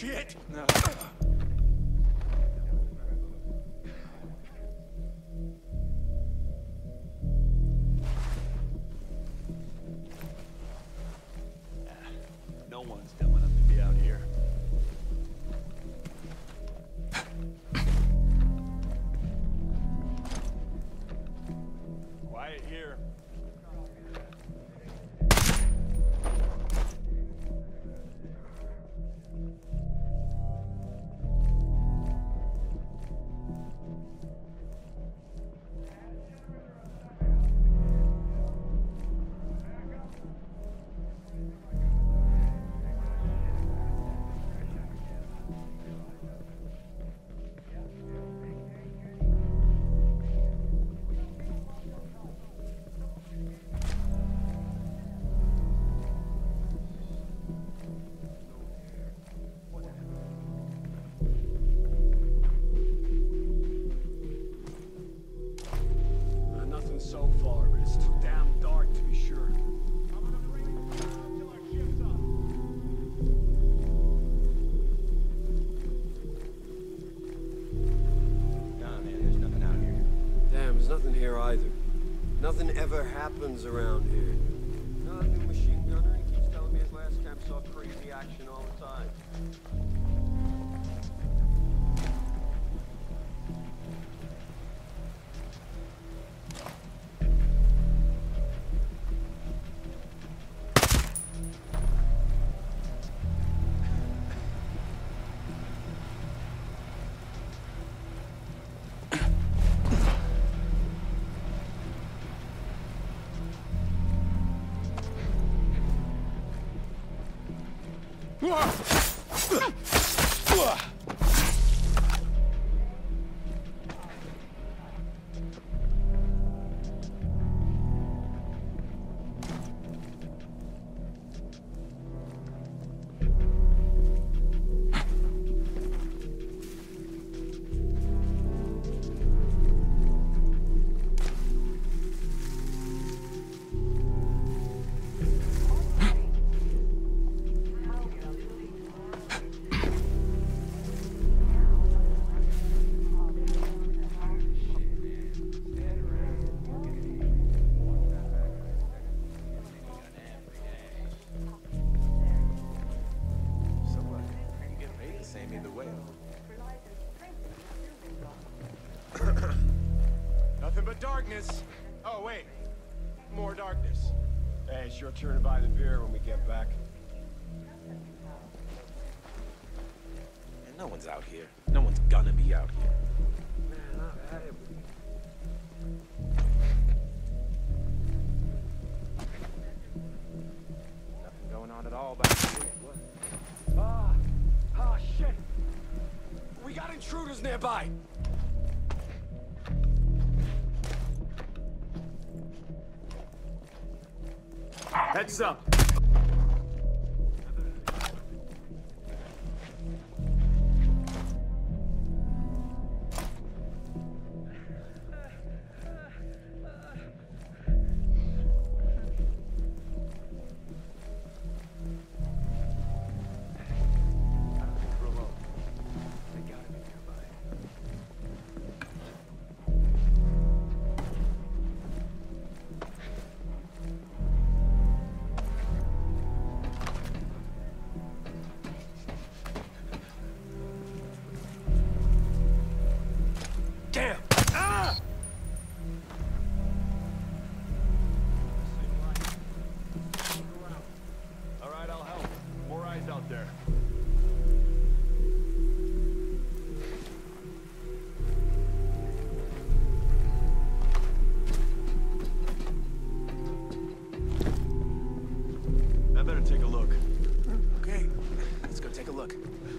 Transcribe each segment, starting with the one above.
shit! No. No one's dumb enough to be out here. Quiet here. So far, but it's too damn dark to be sure. Nah, man, there's nothing out here. Damn, there's nothing here either. Nothing ever happens around here. No, new machine gunner. He keeps telling me his last camp saw crazy action all the time. Either way. Nothing but darkness. Oh, wait. More darkness. Hey, it's your turn to buy the beer when we get back. And no one's out here. No one's gonna be out here. Man, I've had it with you. Nothing going on at all back here. What? Ah, shit. We got intruders nearby. Heads up. Damn! Ah! All right, I'll help. More eyes out there. I better take a look. Okay, let's go take a look.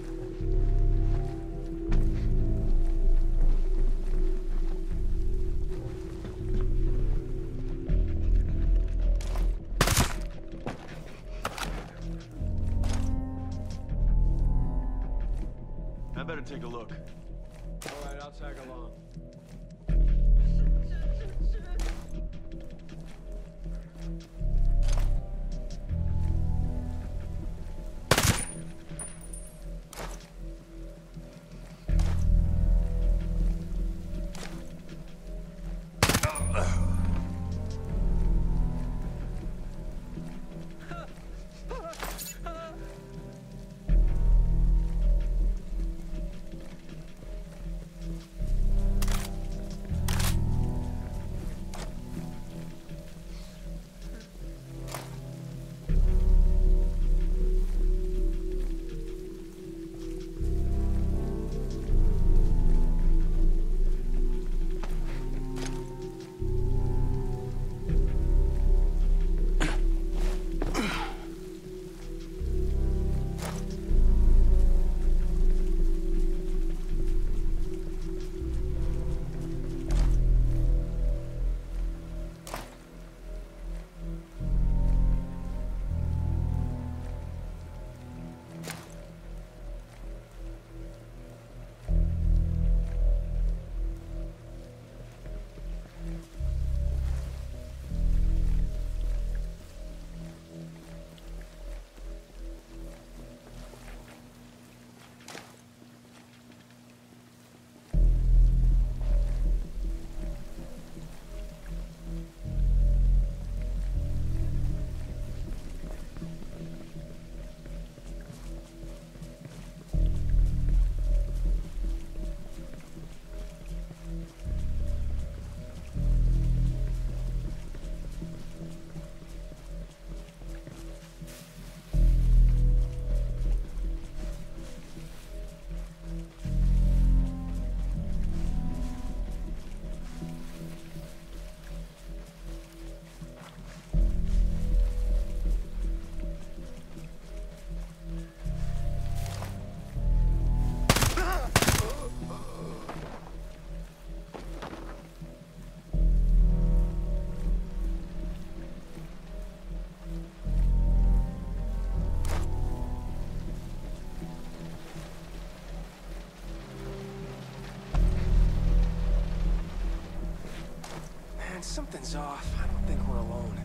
I better take a look. All right, I'll tag along. Something's off. I don't think we're alone.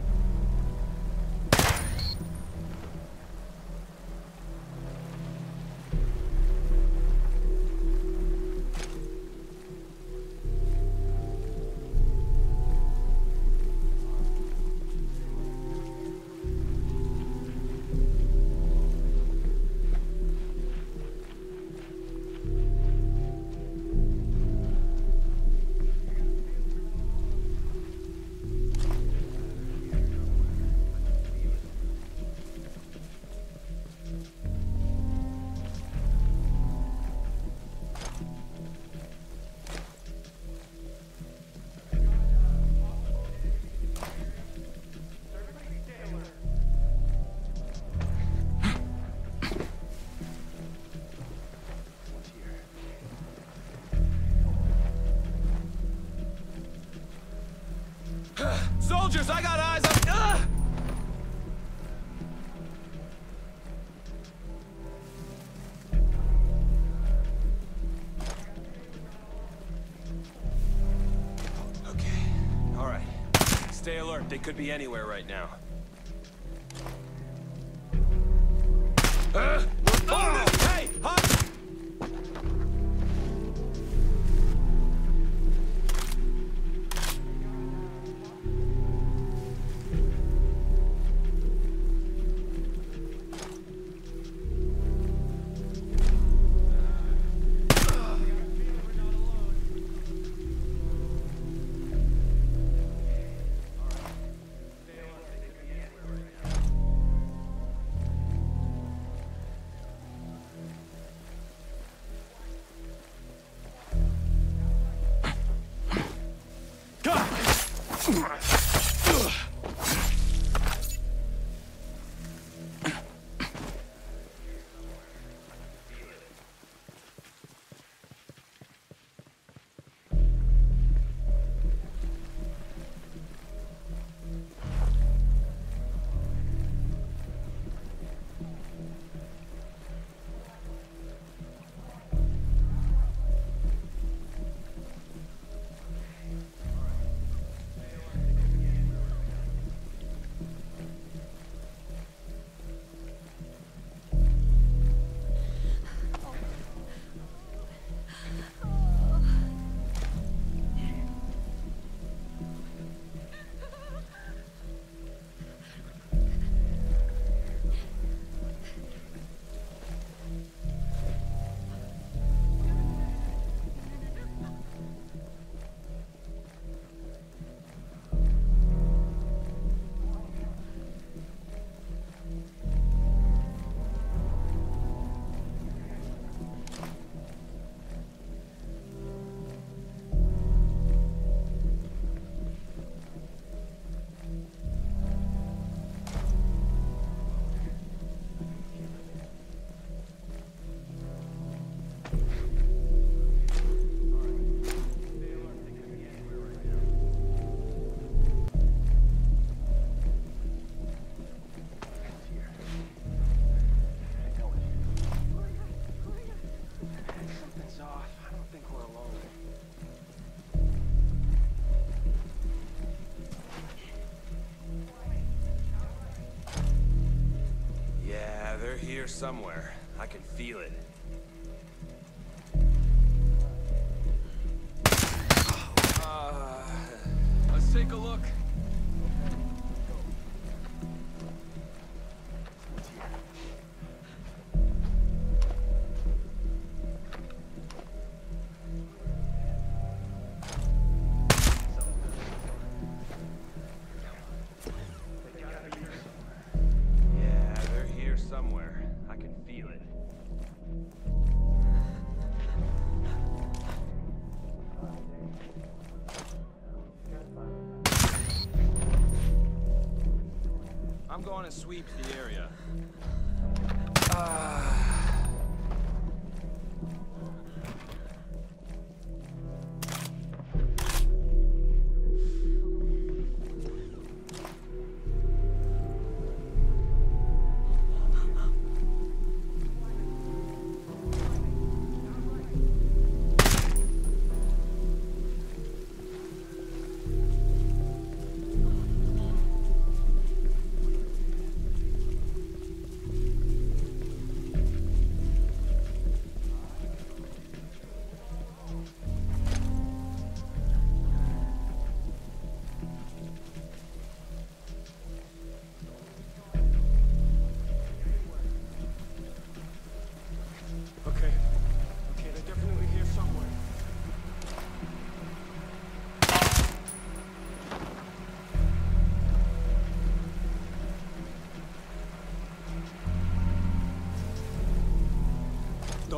Soldiers, I got eyes on... Okay, all right. Stay alert. They could be anywhere right now. Hey! Hot! They're here somewhere. I can feel it. Let's take a look. I'm going to sweep the area.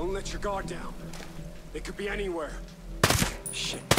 Don't let your guard down. They could be anywhere. Shit.